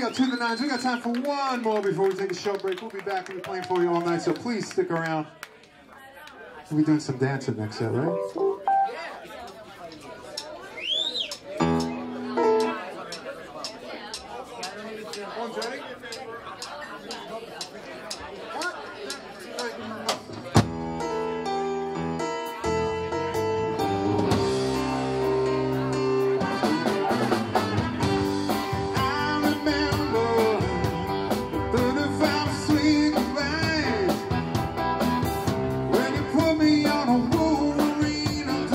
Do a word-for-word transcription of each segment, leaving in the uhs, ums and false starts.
got two to the nines. We got time for one more before we take a short break. We'll be back and be playing for you all night, so please stick around. We'll be doing some dancing next set, right? When you put me on a Wolverine,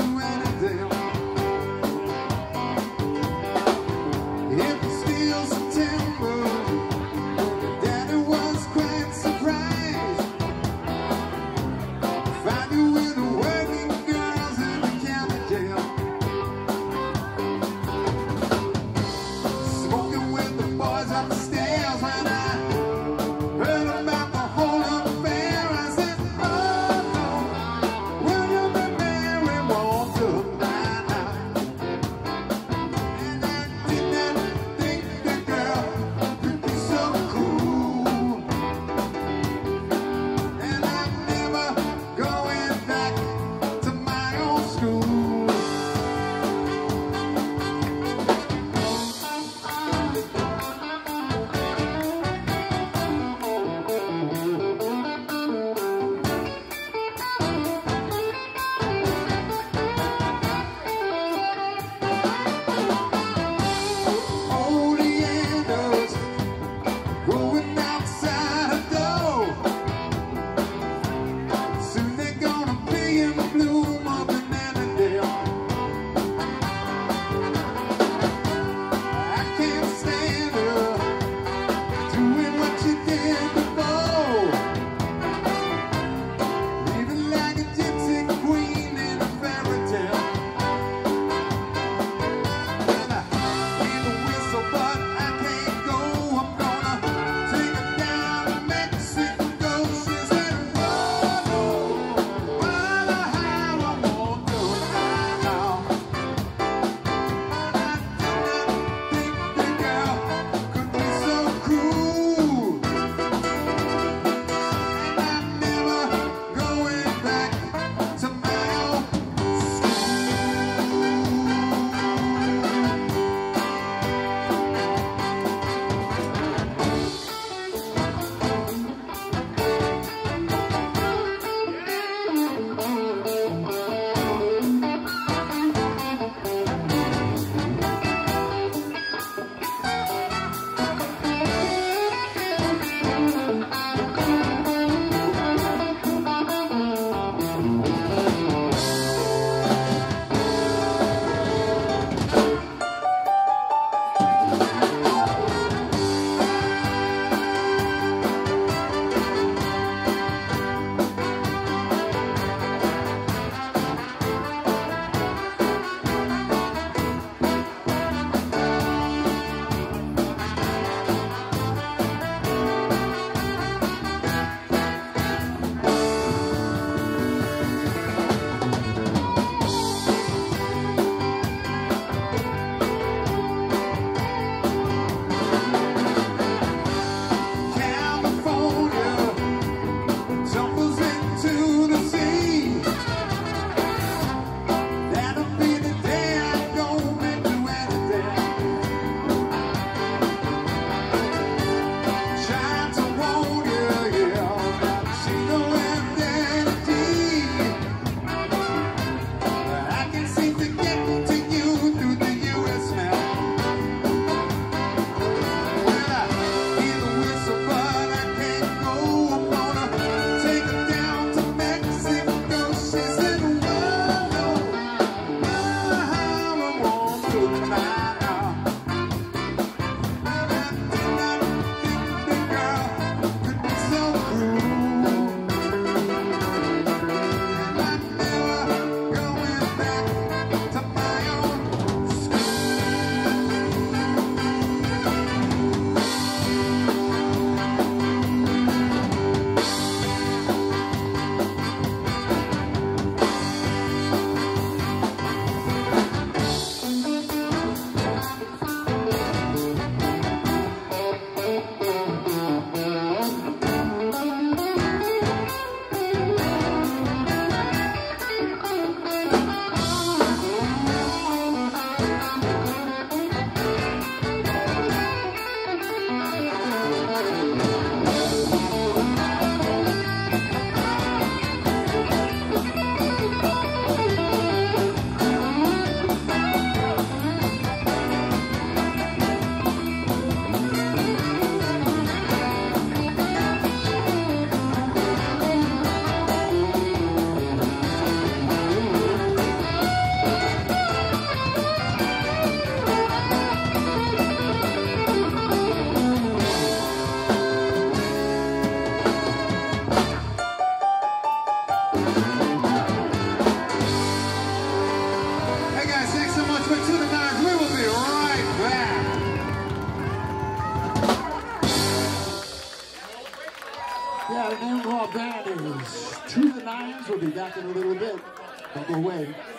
Yeah, the name of our band is To the Nines. We'll be back in a little bit. Don't go away.